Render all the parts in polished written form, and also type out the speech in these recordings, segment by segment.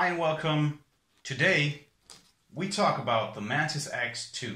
Hi and welcome. Today we talk about the MantisX 2.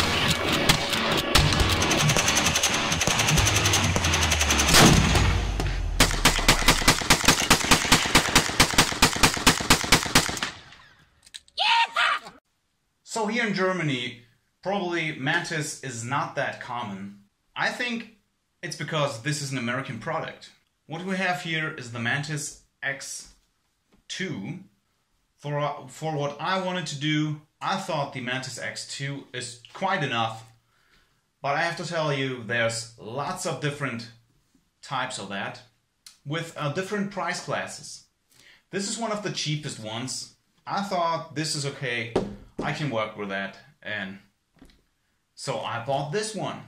So here in Germany, probably Mantis is not that common. I think it's because this is an American product. What we have here is the MantisX 2. For what I wanted to do, I thought the MantisX 2 is quite enough. But I have to tell you, there's lots of different types of that with different price classes. This is one of the cheapest ones. I thought this is okay, I can work with that, and so I bought this one.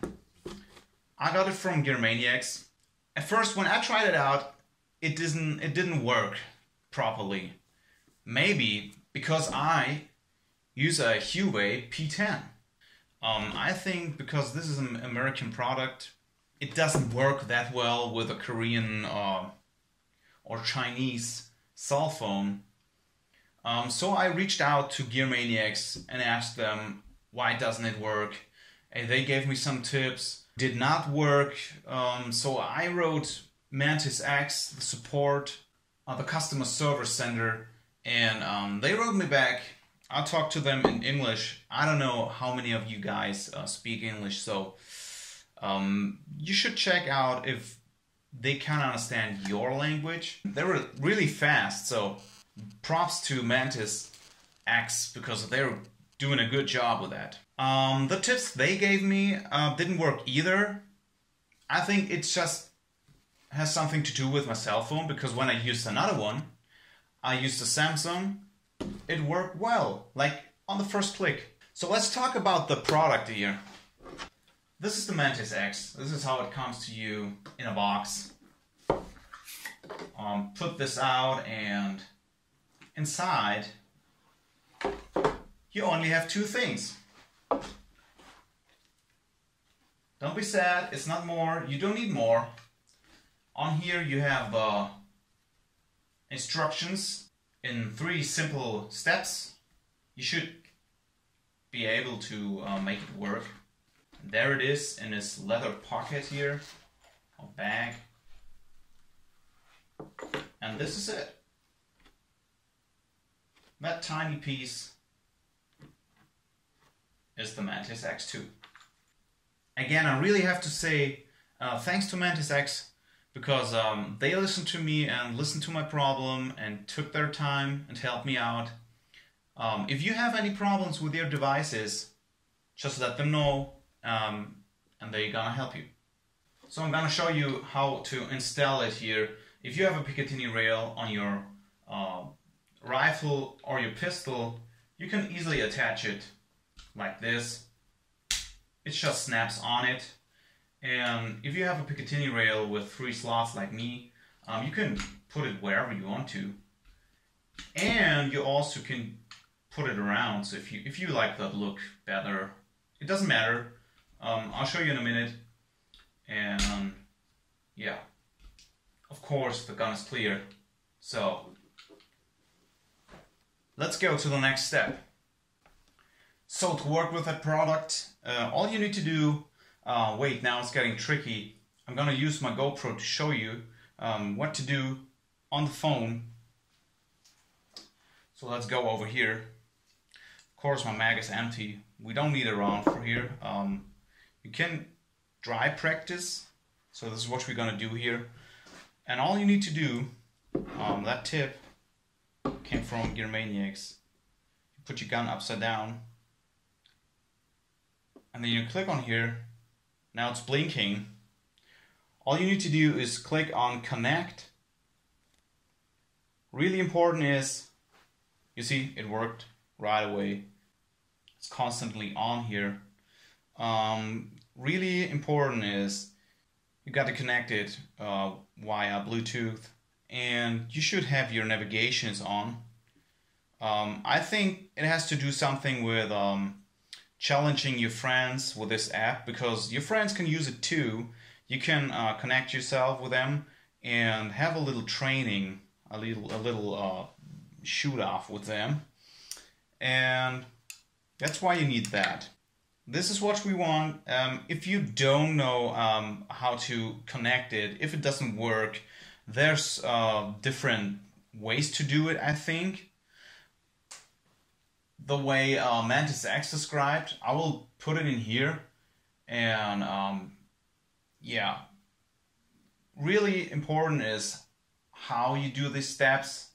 I got it from GoPro. At first, when I tried it out, it didn't work properly. Maybe because I use a Huawei P10. I think because this is an American product, it doesn't work that well with a Korean or Chinese cell phone. So I reached out to GoPro and asked them why doesn't it work, and they gave me some tips. Did not work, so I wrote MantisX, the support, the customer service center, and they wrote me back. I talked to them in English. I don't know how many of you guys speak English, so you should check out if they can understand your language. They were really fast, so props to MantisX because they're doing a good job with that. The tips they gave me didn't work either. I think it just has something to do with my cell phone, because when I used another one, I used a Samsung, it worked well, like on the first click. So let's talk about the product here. This is the MantisX. This is how it comes to you in a box. Put this out, and inside you only have two things. Don't be sad, it's not more, you don't need more. On here you have instructions in 3 simple steps. You should be able to make it work. And there it is in this leather pocket here, or bag. And this is it. That tiny piece is the MantisX 2. Again, I really have to say thanks to MantisX, because they listened to me and listened to my problem and took their time and helped me out. If you have any problems with your devices, just let them know and they're gonna help you. So I'm gonna show you how to install it here. If you have a Picatinny rail on your rifle or your pistol, you can easily attach it like this. It just snaps on it. And if you have a Picatinny rail with 3 slots like me, you can put it wherever you want to. And you also can put it around, so if you like the look better, it doesn't matter. I'll show you in a minute. And yeah, of course the gun is clear. So let's go to the next step. So to work with that product, all you need to do, wait, now it's getting tricky. I'm gonna use my GoPro to show you what to do on the phone. So let's go over here. Of course my mag is empty. We don't need it around for here. You can dry practice. So this is what we're gonna do here. And all you need to do, that tip came from GoPro. You put your gun upside down. And then you click on here. Now it's blinking. All you need to do is click on connect. Really important is, you see, it worked right away. It's constantly on here. Really important is you got to connect it via Bluetooth, and you should have your navigations on. I think it has to do something with challenging your friends with this app, because your friends can use it too. You can connect yourself with them and have a little training, a little shoot off with them. And that's why you need that. This is what we want. If you don't know how to connect it, if it doesn't work, there's different ways to do it, I think. The way MantisX described, I will put it in here. And yeah, really important is how you do these steps.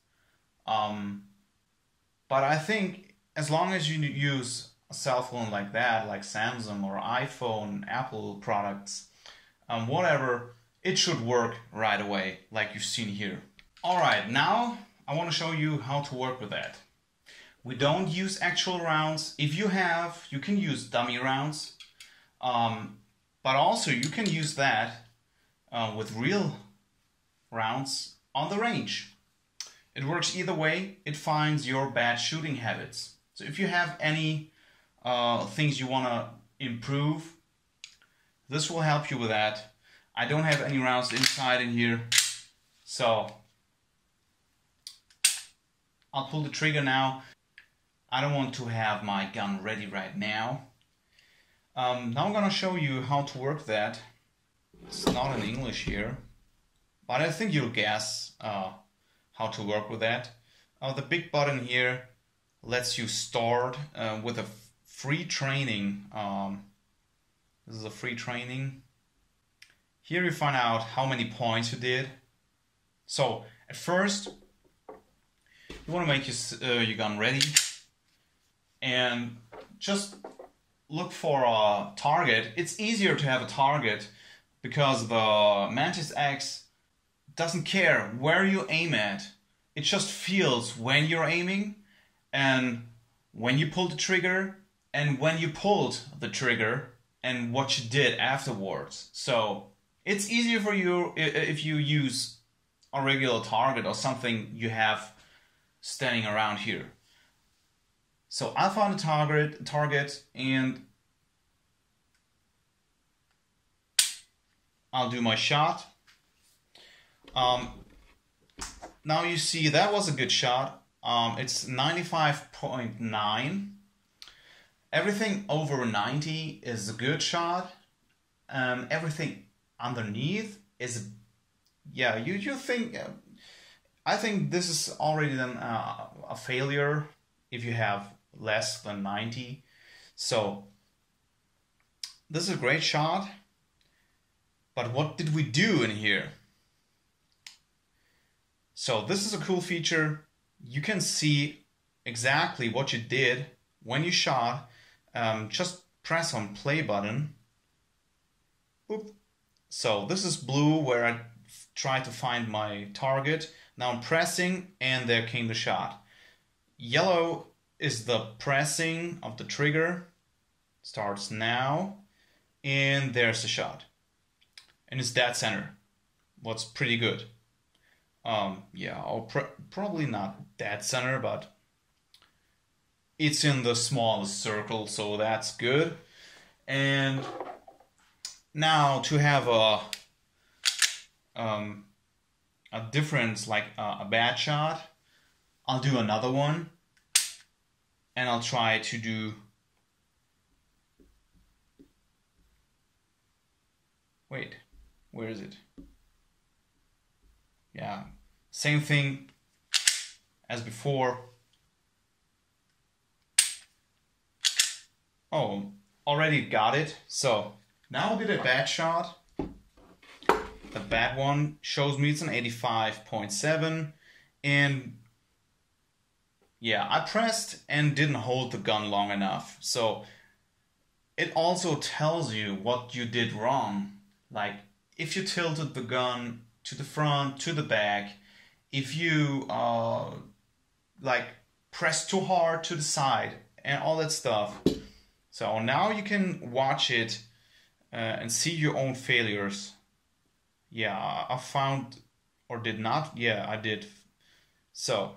But I think as long as you use a cell phone like that, like Samsung or iPhone, Apple products, whatever, it should work right away, like you've seen here. Alright, now I want to show you how to work with that. We don't use actual rounds. If you have, you can use dummy rounds. But also you can use that with real rounds on the range. It works either way. It finds your bad shooting habits. So if you have any things you want to improve, this will help you with that. I don't have any rounds inside in here, so I'll pull the trigger now. I don't want to have my gun ready right now. Now I'm gonna show you how to work that. It's not in English here, but I think you'll guess how to work with that. The big button here lets you start with a free training. This is a free training. Here you find out how many points you did. So at first you want to make your gun ready and just look for a target. It's easier to have a target because the MantisX doesn't care where you aim at. It just feels when you're aiming and when you pull the trigger and when you pulled the trigger and what you did afterwards. So it's easier for you if you use a regular target or something you have standing around here. So I found a target and I'll do my shot. Now you see that was a good shot. It's 95.9. Everything over 90 is a good shot. Everything underneath is, yeah, you think, I think this is already then a failure if you have less than 90. So this is a great shot. But what did we do in here? So this is a cool feature. You can see exactly what you did when you shot. Just press on play button. Boop. So this is blue where I tried to find my target. Now I'm pressing and there came the shot. Yellow is the pressing of the trigger. Starts now and there's the shot. And it's dead center. What's pretty good. Yeah, probably not dead center, but it's in the smallest circle, so that's good. And now to have a difference, like a bad shot, I'll do another one, and I'll try to do. Wait, where is it? Yeah, same thing as before. Oh, already got it. So now I'll get a bad shot. The bad one shows me it's an 85.7. And yeah, I pressed and didn't hold the gun long enough. So it also tells you what you did wrong. Like if you tilted the gun to the front, to the back, if you like press too hard to the side and all that stuff. So now you can watch it and see your own failures. Yeah, I found, or did not, yeah, I did. So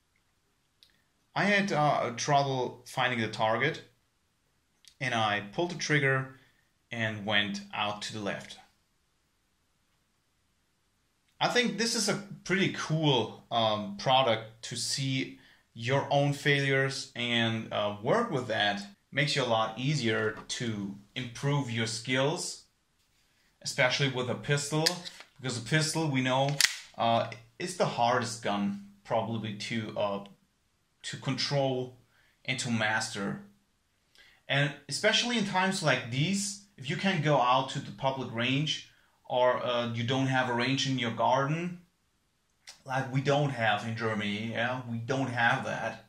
I had trouble finding the target and I pulled the trigger and went out to the left. I think this is a pretty cool product to see your own failures and work with that. Makes you a lot easier to improve your skills, especially with a pistol, because a pistol, we know, is the hardest gun probably to control and to master. And especially in times like these, if you can go out to the public range, or you don't have a range in your garden, like we don't have in Germany, yeah, we don't have that.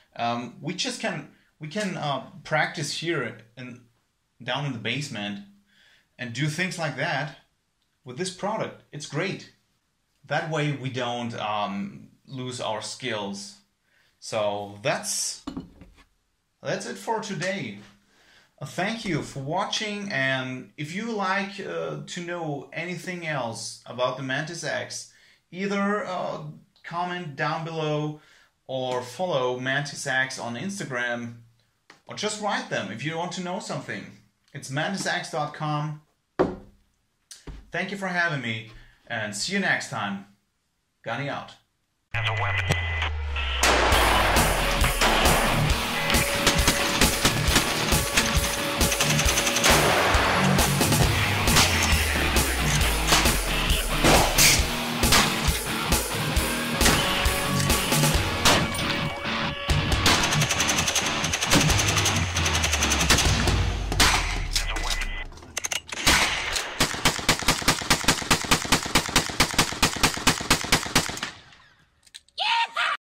We can practice here down in the basement and do things like that with this product. It's great. That way we don't lose our skills. So that's it for today. Thank you for watching, and if you like to know anything else about the MantisX, either comment down below or follow MantisX on Instagram, or just write them if you want to know something. It's MantisX.com. Thank you for having me, and see you next time. Gunny out. As a weapon.